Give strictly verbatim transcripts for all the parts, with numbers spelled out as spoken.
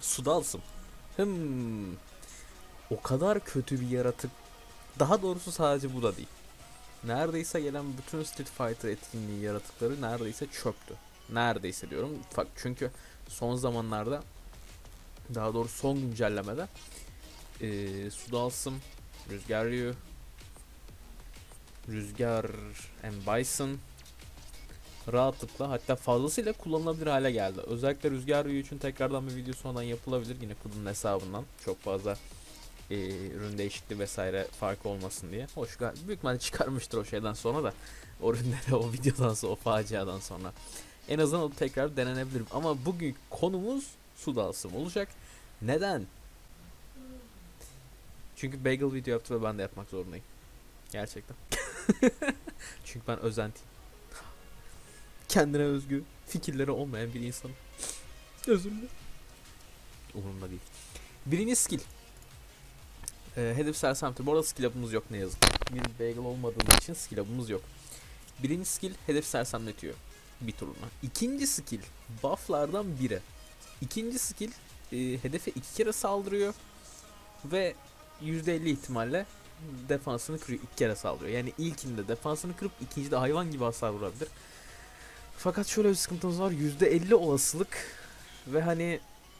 Sudalsım. Hmm. O kadar kötü bir yaratık. Daha doğrusu sadece bu da değil. Neredeyse gelen bütün Street Fighter etkinliği yaratıkları neredeyse çöptü. Neredeyse diyorum. Çünkü son zamanlarda, daha doğrusu son güncellemede ee, Sudalsım, Rüzgar Ryu, Rüzgar and Bison rahatlıkla, hatta fazlasıyla kullanılabilir hale geldi. Özellikle Rüzgar Ryu için tekrardan bir video sonradan yapılabilir. Yine Kud'un hesabından. Çok fazla e, ürün değişikliği vesaire farkı olmasın diye. Hoş, büyük ihtimalle çıkarmıştır o şeyden sonra da. O ürünleri o videodan sonra, o faciadan sonra. En azından o tekrar denenebilir. Ama bugün konumuz su dalsım olacak. Neden? Çünkü Bagel video yaptı ve ben de yapmak zorundayım. Gerçekten. Çünkü ben özentiyim. Kendine özgü fikirleri olmayan bir insanım. Özür dilerim. Umurumda değil. Birinci skill. Ee, hedef sersemtir. Bu arada skill up'ımız yok ne yazık. Bir bagel olmadığımız için skill up'ımız yok. Birinci skill hedef sersemletiyor bir turuna. İkinci skill bufflardan biri. İkinci skill e, hedefe iki kere saldırıyor ve yüzde elli ihtimalle defansını kırıyor, iki kere saldırıyor. Yani ilkinde defansını kırıp ikincide hayvan gibi hasar vurabilir. Fakat şöyle bir sıkıntımız var. yüzde elli olasılık ve hani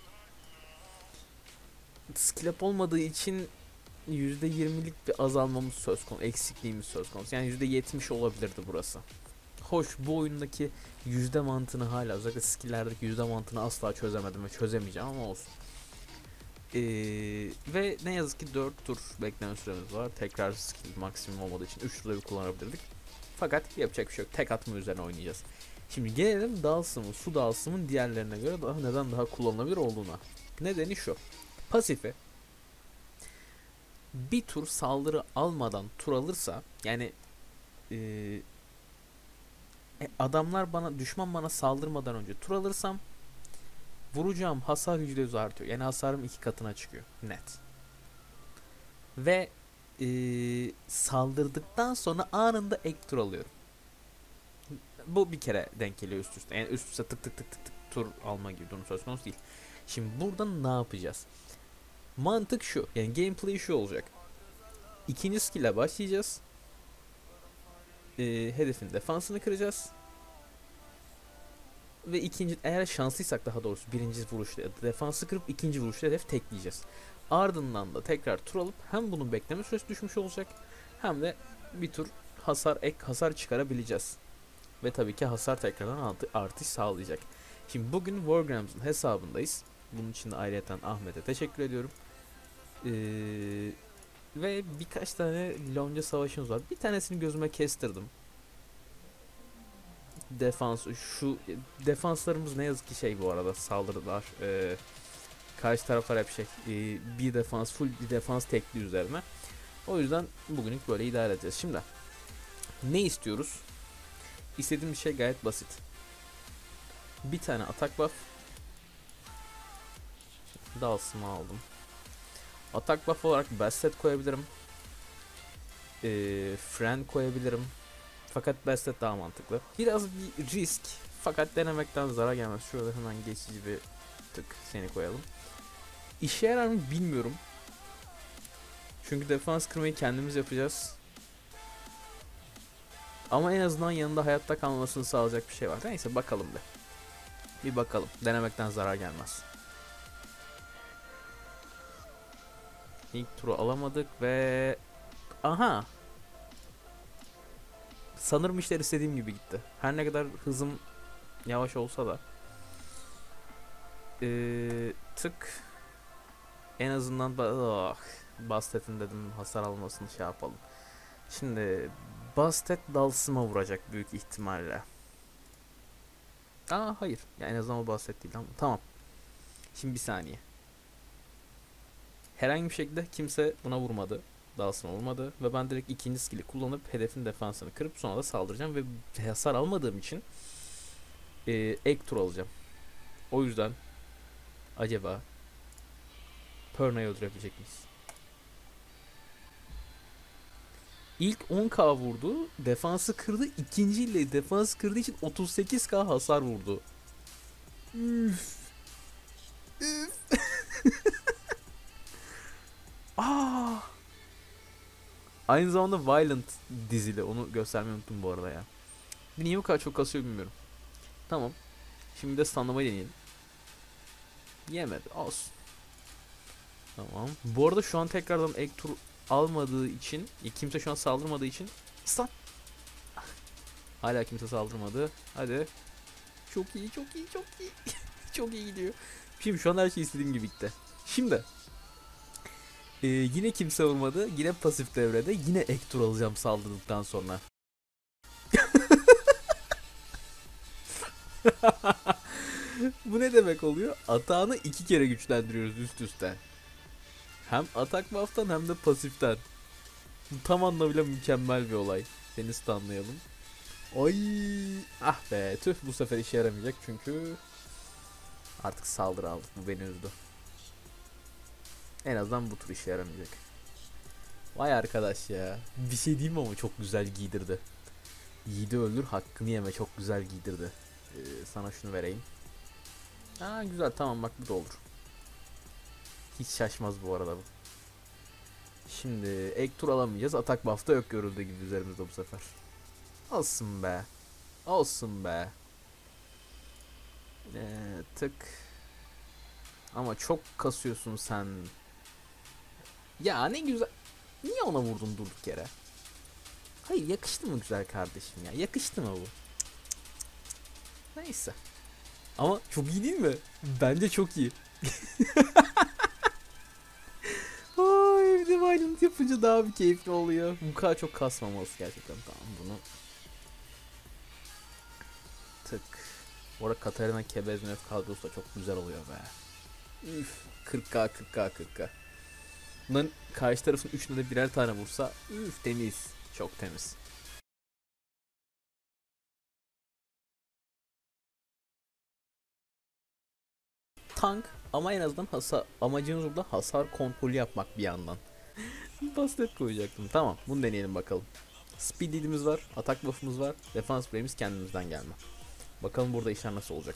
skill up olmadığı için yüzde yirmilik bir azalmamız söz konusu, eksikliğimiz söz konusu. Yani yüzde yetmiş olabilirdi burası. Hoş, bu oyundaki yüzde mantığını hala, özellikle skill'lerdeki yüzde mantığını asla çözemedim ve çözemeyeceğim ama olsun. Ee, ve ne yazık ki dört tur bekleme süremiz var. Tekrar skill maksimum olmadığı için üç turda bir kullanabilirdik. Fakat yapacak bir şey yok. Tek atma üzerine oynayacağız. Şimdi gelelim Dalsım'ın, su Dalsım'ın diğerlerine göre daha neden daha kullanılabilir olduğuna. Nedeni şu. Pasifi bir tur saldırı almadan tur alırsa, yani ee, adamlar bana, düşman bana saldırmadan önce tur alırsam vuracağım hasar yüzde yüz artıyor. Yani hasarım iki katına çıkıyor. Net. Ve ee, saldırdıktan sonra anında ek tur alıyorum. Bu bir kere denk geliyor üst üste. Yani üst üste tık tık tık tık tık tur alma gibi durum söz konusu değil. Şimdi burada ne yapacağız? Mantık şu. Yani gameplay şu olacak. İkinci skill'e başlayacağız. Ee, hedefin defansını kıracağız. Ve ikinci, eğer şanslıysak daha doğrusu birinci vuruşta defansı kırıp ikinci vuruşta hedef tekleyeceğiz. Ardından da tekrar tur alıp hem bunun bekleme süresi düşmüş olacak hem de bir tur hasar, ek hasar çıkarabileceğiz. Ve tabii ki hasar tekrardan artış sağlayacak. Şimdi bugün Wargrams'ın hesabındayız. Bunun için de ayrıyeten Ahmet'e teşekkür ediyorum. Ee, ve birkaç tane lonca savaşımız var. Bir tanesini gözüme kestirdim. Defans, şu defanslarımız ne yazık ki şey, bu arada saldırılar. Ee, karşı taraflar hep şey, e, bir defans, full bir defans tekli üzerine. O yüzden bugünlük böyle idare edeceğiz. Şimdi ne istiyoruz? İstediğim bir şey gayet basit. Bir tane atak buff. Dalsımı aldım. Atak buff olarak Bastet koyabilirim. Ee, Friend koyabilirim. Fakat Bastet daha mantıklı. Biraz bir risk. Fakat denemekten zarar gelmez. Şöyle hemen geçici bir tık seni koyalım. İşe yarar mı bilmiyorum. Çünkü defans kırmayı kendimiz yapacağız. Ama en azından yanında hayatta kalmasını sağlayacak bir şey var. Neyse bakalım be. Bir bakalım. Denemekten zarar gelmez. İlk turu alamadık ve... Aha! Sanırım işler istediğim gibi gitti. Her ne kadar hızım yavaş olsa da. Ee, tık. En azından... Oh, Bastet'in dedim hasar almasını şey yapalım. Şimdi... Bastet Dalsım'a vuracak büyük ihtimalle. Aa hayır. Yani en azından o Bastet değil ama tamam. Şimdi bir saniye. Herhangi bir şekilde kimse buna vurmadı. Dalsım'a vurmadı. Ve ben direkt ikinci skill'i kullanıp hedefin defansını kırıp sonra da saldıracağım. Ve hasar almadığım için e, ek tur alacağım. O yüzden acaba Perna'yı öldürebilecek miyiz? İlk on k vurdu. Defansı kırdı. İkinciyle defans kırdığı için otuz sekiz k hasar vurdu. Üf. Üf. Aynı zamanda Violent dizili. Onu göstermeyi unuttum bu arada ya. Niye bu kadar çok kasıyor bilmiyorum. Tamam. Şimdi de stunlamayı deneyelim. Yemedi. Olsun. Tamam. Bu arada şu an tekrardan ek tur almadığı için, kimse şu an saldırmadığı için stun. Hala kimse saldırmadı. Hadi. Çok iyi, çok iyi, çok iyi. Çok iyi gidiyor. Şimdi şu an her şey istediğim gibi gitti. Şimdi ee, yine kimse vurmadı. Yine pasif devrede. Yine ek tur alacağım saldırdıktan sonra. Bu ne demek oluyor? Atağını iki kere güçlendiriyoruz üst üste. Hem atak buff'tan hem de pasiften. Bu tam anlamıyla mükemmel bir olay. Seni stunlayalım. Ay, ah be, tüh, bu sefer işe yaramayacak çünkü artık saldırı aldık, bu beni üzdü. En azından bu tur işe yaramayacak. Vay arkadaş ya, bir şey diyeyim ama çok güzel giydirdi. Yiğidi öldür, hakkını yeme, çok güzel giydirdi. Ee, sana şunu vereyim. Aa, güzel, tamam, bak bu da olur. Hiç şaşmaz bu arada bu. Şimdi ek tur alamayacağız, atak buff'ta yok görüldüğü gibi üzerimizde bu sefer. Olsun be. Olsun be. Ee, tık. Ama çok kasıyorsun sen. Ya ne güzel. Niye ona vurdun durduk yere? Hayır, yakıştı mı güzel kardeşim ya? Yakıştı mı bu? Neyse. Ama çok iyi değil mi? Bence çok iyi. Ay, bir de Violent yapınca daha bir keyifli oluyor. Bu kadar çok kasmaması gerçekten. Tamam, bunu tık. Orada Katarina Kebezmev kadrosu da çok güzel oluyor be. Üf, kırk k kırk k kırk k. Bunların karşı tarafın üçüne de birer tane vursa üf, temiz. Çok temiz. Tank ama en azından hasar, amacımız burada hasar kontrolü yapmak bir yandan. Bastet koyacaktım. Tamam, bunu deneyelim bakalım. Speed lead'imiz var, atak buff'ımız var, defans spray'imiz kendimizden gelme. Bakalım burada işler nasıl olacak.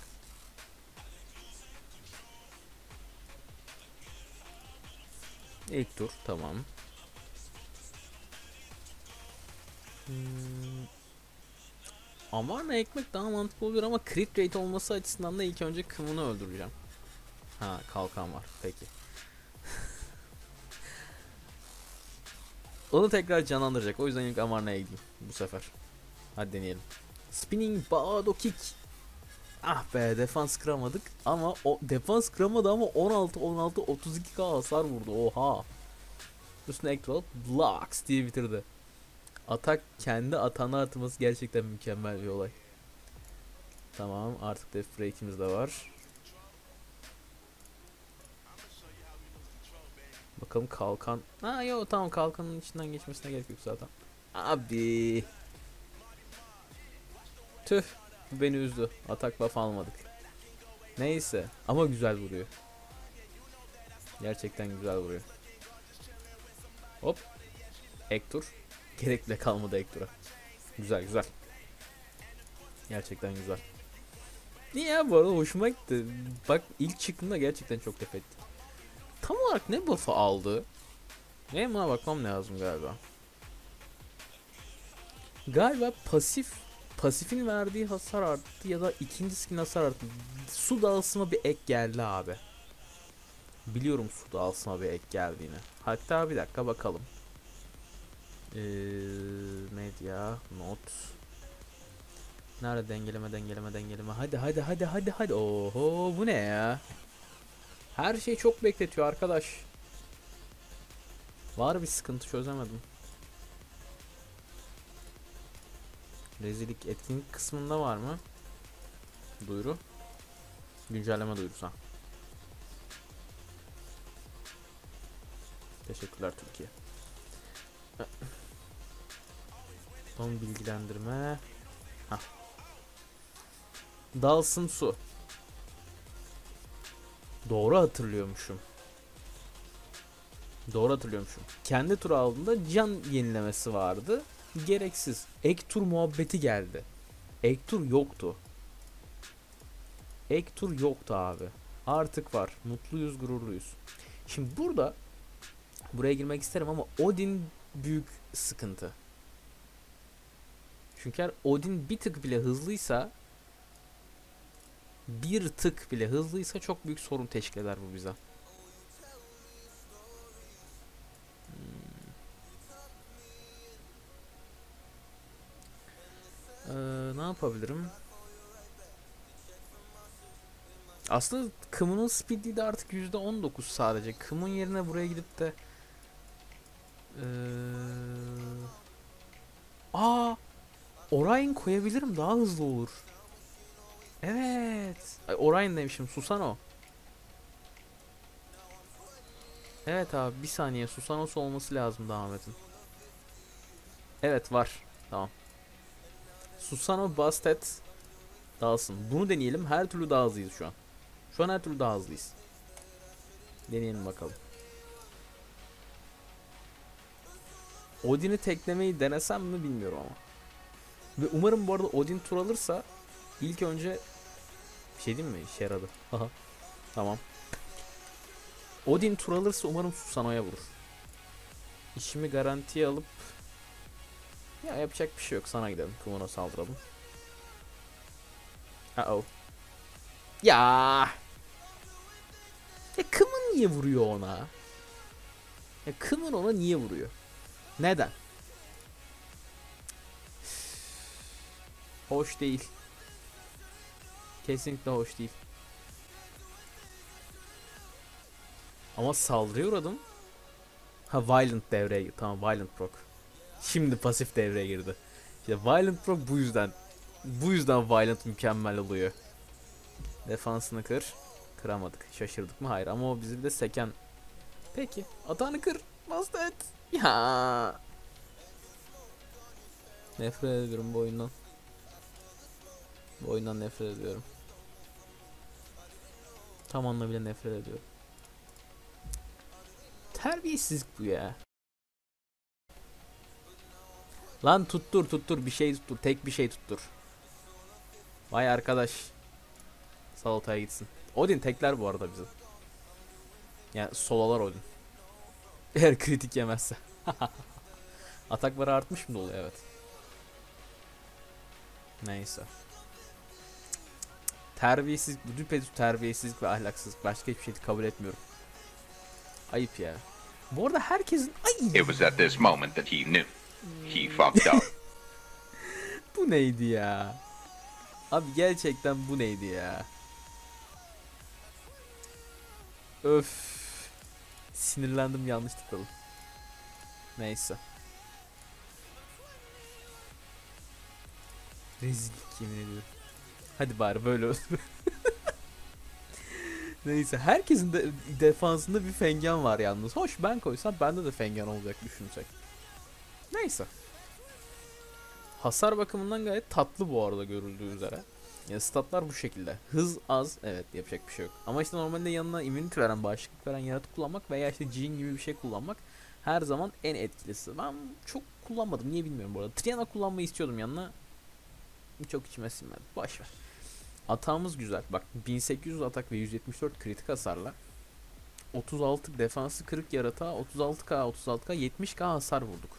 İlk tur tamam. Hmm. Amarna ekmek daha mantıklı olur ama crit rate olması açısından da ilk önce Kımını öldüreceğim. Ha, kalkan var, peki. Onu tekrar canlandıracak, o yüzden ilk Amarna'ya gideyim bu sefer. Hadi deneyelim. Spinning Bado Kick. Ah be, defans kıramadık ama o defans kıramadı ama on altı on altı otuz iki k hasar vurdu, oha. Üstüne Electro Blocks diye bitirdi. Atak kendi atağına atması gerçekten mükemmel bir olay. Tamam, artık Death Break'imiz de var. Bakalım kalkan. Ha yok, tamam, kalkanın içinden geçmesine gerek yok zaten. Abi. Tüh, bu beni üzdü. Atak buff almadık. Neyse ama güzel vuruyor. Gerçekten güzel vuruyor. Hop. Ektur. Gerek bile kalmadı Ektur'a. Güzel güzel. Gerçekten güzel. Niye ya, bu arada hoşuma gitti. Bak, ilk çıktığında gerçekten çok laf etti. Tam olarak ne buff'ı aldı? Ne, buna bakmam lazım galiba. Galiba pasif pasifin verdiği hasar arttı ya da ikinci skin hasar arttı. Su dağılsına bir ek geldi abi. Biliyorum su dağılsına bir ek geldiğini. Hatta bir dakika bakalım. Ee, medya not. Nerede dengeleme dengeleme dengeleme. Hadi hadi hadi hadi hadi. Oho, bu ne ya? Her şey çok bekletiyor arkadaş. Var bir sıkıntı, çözemedim. Rezillik etkinlik kısmında var mı? Duyuru. Güncelleme duyurusu. Teşekkürler Türkiye. Son bilgilendirme. Hah. Dalsın su. Doğru hatırlıyormuşum. Doğru hatırlıyormuşum. Kendi tur aldığında can yenilemesi vardı. Gereksiz. Ek tur muhabbeti geldi. Ek tur yoktu. Ek tur yoktu abi. Artık var. Mutluyuz, gururluyuz. Şimdi burada buraya girmek isterim ama Odin büyük sıkıntı. Çünkü eğer Odin bir tık bile hızlıysa bir tık bile hızlıysa çok büyük sorun teşkil eder bu bize. Hmm. Ee, ne yapabilirim? Aslında Kım'ın speed'i de artık yüzde on dokuz sadece. Kım'ın yerine buraya gidip de ee... Aa, Orion koyabilirim, daha hızlı olur. Evet. Ay, Orion demişim, Susano. Evet abi, bir saniye, Susano'su olması lazım Ahmet'in. Evet, var. Tamam. Susano Bastet dalsın. Bunu deneyelim. Her türlü daha hızlıyız şu an. Şu an her türlü daha hızlıyız. Deneyelim bakalım. Odin'i teklemeyi denesem mi bilmiyorum ama. Ve umarım bu arada Odin tur alırsa ilk önce bir şey diyeyim mi? İşe yaradı. Tamam. Odin tur alırsa umarım Susano'ya vurur. İşimi garantiye alıp ya yapacak bir şey yok. Sana gidelim. Kumuna saldıralım. Uh oh. Ya. Ya Kımın niye vuruyor ona? Ya Kımın ona niye vuruyor? Neden? Hoş değil. Kesinlikle hoş değil. Ama saldırıya uğradım. Ha, Violent devreye girdi. Tamam, Violent proc. Şimdi pasif devreye girdi. İşte Violent proc bu yüzden. Bu yüzden Violent mükemmel oluyor. Defansını kır. Kıramadık. Şaşırdık mı? Hayır, ama o bizi bir de seken. Peki. Atağını kır. Bastı et. Ya. Nefret ediyorum bu oyundan. Bu oyundan nefret ediyorum. Tam anlamıyla nefret ediyorum. Terbiyesizlik bu ya. Lan tuttur tuttur, bir şey tuttur. Tek bir şey tuttur. Vay arkadaş. Salataya gitsin. Odin tekler bu arada bizi. Yani solalar Odin. Eğer kritik yemezse. Atakları artmış mı oluyor? Evet. Neyse. Terbiyesiz, düpedüz terbiyesizlik ve ahlaksızlık. Başka hiçbir şey kabul etmiyorum. Ayıp ya. Bu arada herkesin... Ay! It was at this moment that he knew. He fucked up. Bu neydi ya? Abi gerçekten bu neydi ya? Öf. Sinirlendim, yanlış tıkladım. Neyse. Rezillik, yemin ediyorum. Hadi bari böyle olsun. Neyse, herkesin de defansında bir Fengen var yalnız. Hoş, ben koysam bende de Fengen olacak düşünsek. Neyse. Hasar bakımından gayet tatlı bu arada, görüldüğü üzere. Yani statlar bu şekilde. Hız az, evet, yapacak bir şey yok. Ama işte normalde yanına immunity veren, bağışıklık veren yaratık kullanmak veya işte Jean gibi bir şey kullanmak her zaman en etkilisi. Ben çok kullanmadım, niye bilmiyorum bu arada. Triana kullanmayı istiyordum yanına. Çok içime sinmedi. Boş ver. Atağımız güzel. Bak, bin sekiz yüz atak ve yüz yetmiş dört kritik hasarla otuz altı defansı kırık yaratığa otuz altı K otuz altı K yetmiş K hasar vurduk.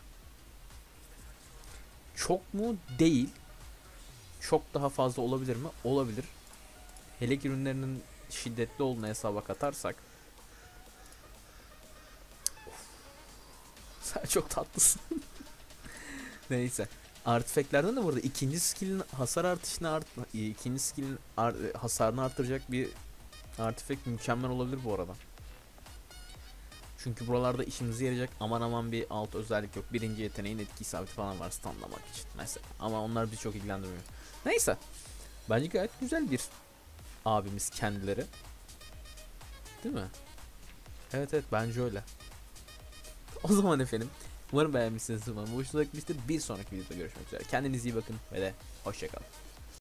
Çok mu? Değil. Çok daha fazla olabilir mi? Olabilir. Hele ki ürünlerinin şiddetli olduğunu hesaba katarsak. Of. Sen çok tatlısın. Neyse. Artifeklerden de burada ikinci skill'in hasar artışını art ikinci skill'in ar hasarını artıracak bir artifek mükemmel olabilir bu arada. Çünkü buralarda işimize yarayacak aman aman bir alt özellik yok. Birinci yeteneğin etki isabeti falan var stunlamak için mesela. Ama onlar bizi çok ilgilendirmiyor. Neyse. Bence gayet güzel bir abimiz kendileri. Değil mi? Evet evet, bence öyle. O zaman efendim, umarım beğenmişsinizdir. Umarım hoşunuza gitmiştir. Bir sonraki videoda görüşmek üzere. Kendinize iyi bakın ve de hoşçakalın.